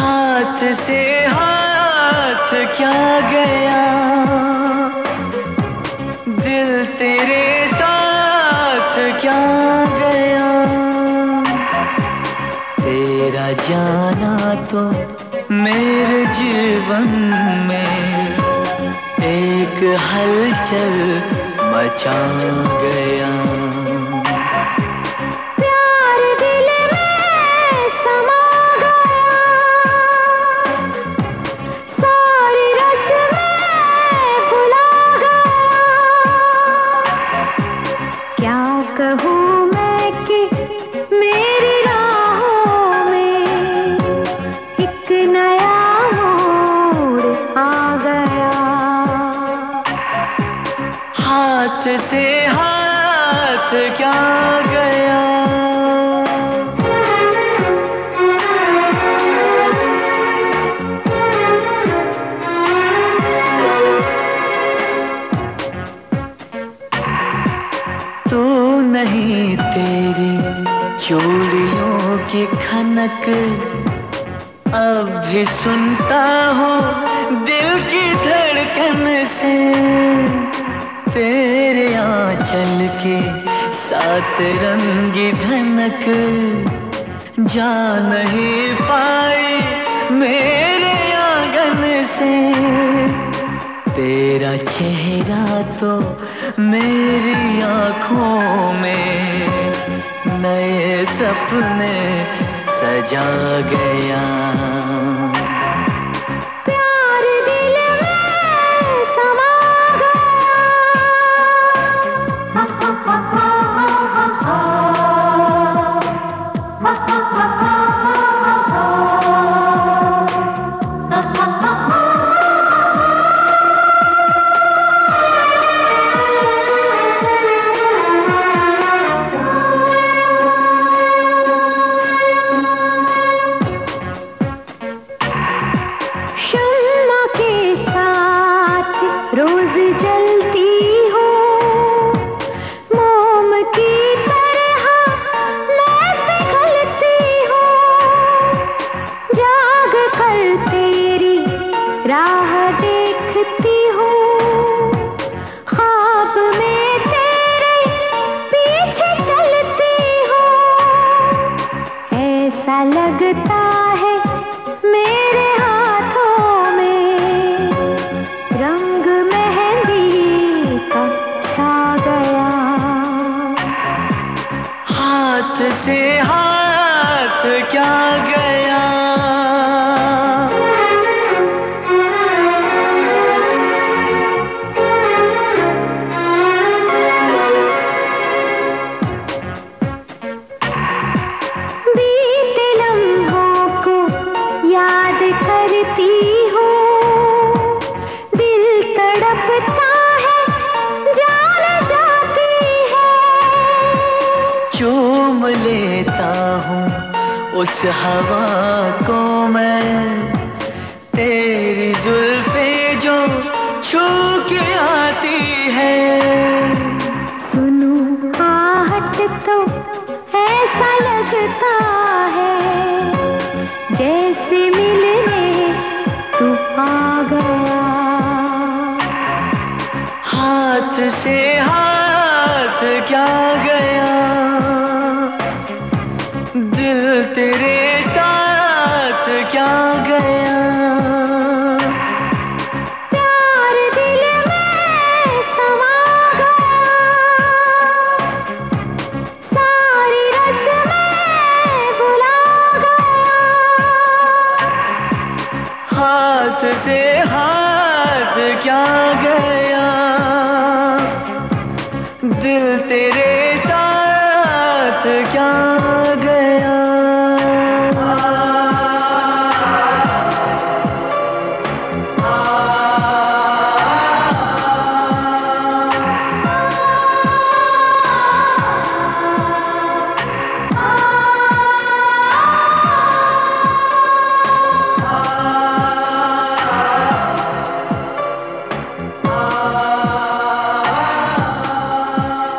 हाथ से हाथ क्या गया, दिल तेरे साथ क्या गया। तेरा जाना तो मेरे जीवन में एक हलचल मचा गया। कहूँ मैं कि मेरी राहों में एक नया मोड़ आ गया। हाथ से हाथ क्या गया। तू नहीं तेरी चूड़ियों की खनक अब भी सुनता हूँ दिल की धड़कन से। तेरे आंचल के सात रंगी धनक जा नहीं पाई मेरे आंगन से। तेरा चेहरा तो मेरी आँखों में नए सपने सजा गया। प्यार दिल में समा रोज जलती हो मोम की तरह मैं पिघलती हूँ। जाग कर तेरी राह देखती हूँ, ख्वाब में तेरे पीछे चलती हूँ। ऐसा लगता है मेरे हाथों में रंग मेहंदी का छा गया। हाथ से हाथ क्या गया। बीते लम्हों को याद करती हूँ, तड़पता है जान जाती है। चूम लेता हूँ उस हवा को मैं, तेरी जुल्फें जो छू के आती है। सुनूं आहट तो ऐसा लगता है जैसे मिलने तू आ गया। हाथ से हाथ क्या गया, दिल तेरे साथ क्या गया। प्यार दिल में समा गया, सारी रस्में भुला गया। हाथ से हाथ क्या गया, दिल तेरे साथ क्या